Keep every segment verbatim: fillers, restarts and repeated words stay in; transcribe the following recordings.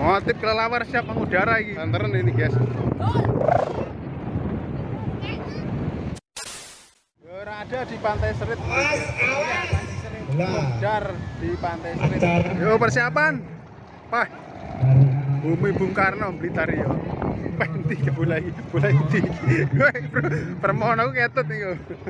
Motif kelelawar siap mengudara ini. Banteran ini guys. Berada di Pantai Serit. Mudar di Pantai Serit. Yo persiapan. Pak. Bumi Bung Karno Blitar yo. Penti ke bola iki, bola iki. Permohon aku ketut nih yo.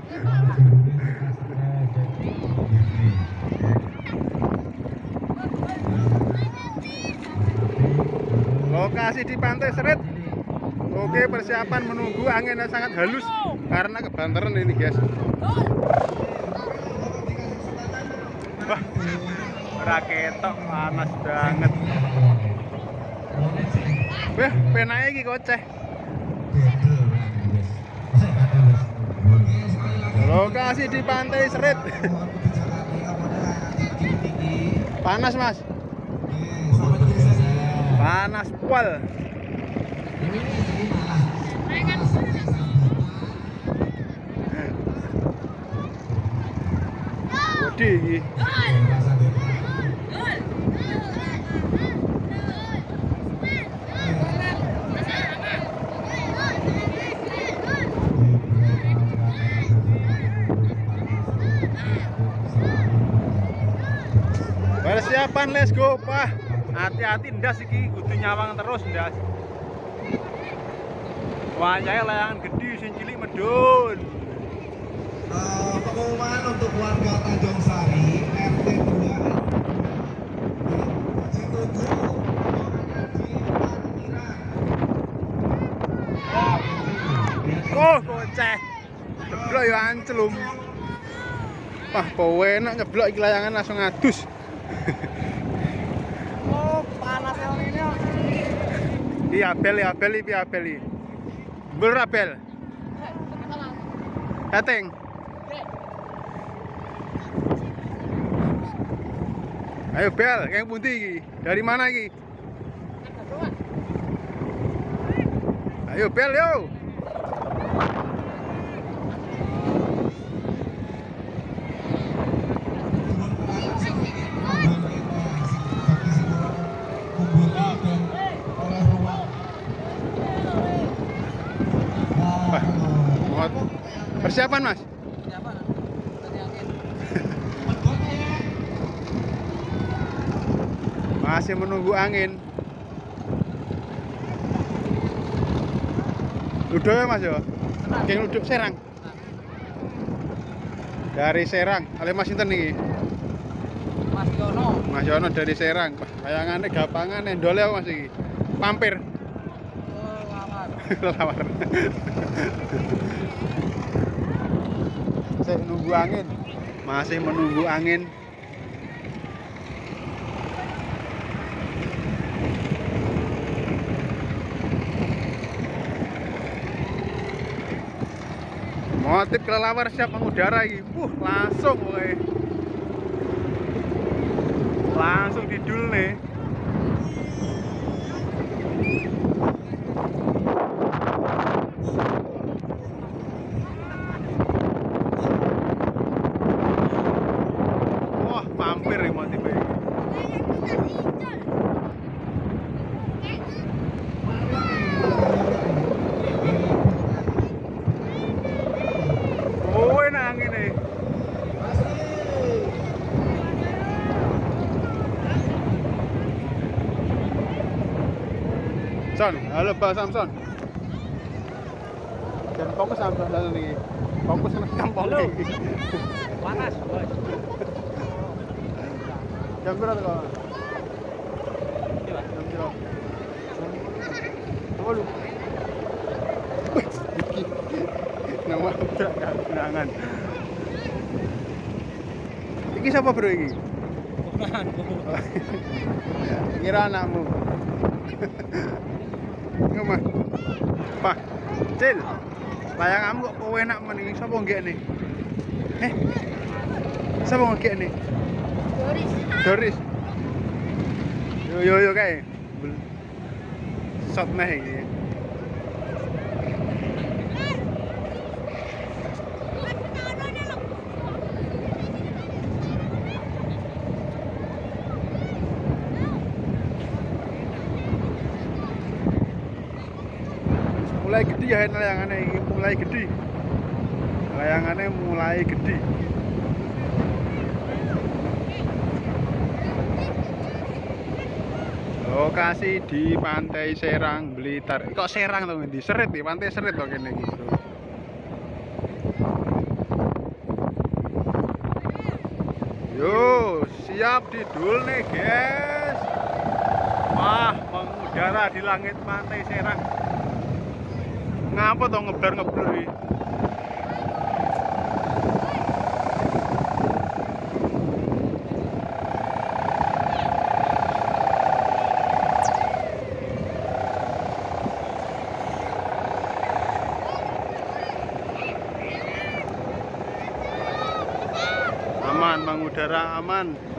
Lokasi di Pantai Serit. Oke, persiapan menunggu angin yang sangat halus karena kebanteran ini guys. Wah, raketok panas banget. Wah, penake iki koceh. Lokasi di Pantai Serit. Panas, Mas. Panas pol. Gede iki. Persiapan, let's go, Pak. Hati-hati ndas iki, kudu nyawang terus ndas. Wayahe layangan gede sing cilik medun. Uh, pengumuman untuk warga Tanjung Sari R T dua Oh, koceh. Jeblok ya ancelum. Wah, powe enak nyeblok iki layangan langsung adus. Oh, panas ini. Iya, bel ya, bel iki bel iki. Bel ra bel. Kateng. Ayo bel, yang pundi iki? Dari mana iki? Ayo bel yo. Persiapan, Mas. Persiapan. Masih menunggu angin. Luduk ya, Mas ya? Geng Luduk Serang. Dari Serang. Ale Mas sinten niki? Mas Yono. Mas Yono dari Serang. Layangannya gapangan endole apa Mas iki? Pampir. Oh, lawar. Lawar. Masih menunggu angin. Masih menunggu angin. Motif kelelawar siap mengudara iki. Wuh, langsung woy. Langsung didul nih. Wah, mampir nih motifnya ini. Oh, enak angin nih. Son, halo Pak Samson. Dan fokus Samson dan ini. Fokus sama kampung ini. Panas, Bos. Jam berapa kau? Iya, Jam berapa? Apa lu? Nama gerangan. Iki siapa bro iki? Bukan. Kira anakmu. Ngomah. Pak, Cil. Layanganmu kok kowe enak men iki sapa nggekne? Eh. Sapa nggekne? Doris. Doris. Yo yo yo kae. Shot meh iki. mulai gede ya layangannya ini mulai gede. Layangannya mulai gede. Lokasi di Pantai Serang Blitar. Kok Serang tuh di Seret nih, Pantai Seret tuh kene iki, Bro. Yo, siap didul nih, guys. Wah, mengudara di langit Pantai Serang. Ngapa tuh ngebar-ngebar iki? Aman, mengudara aman.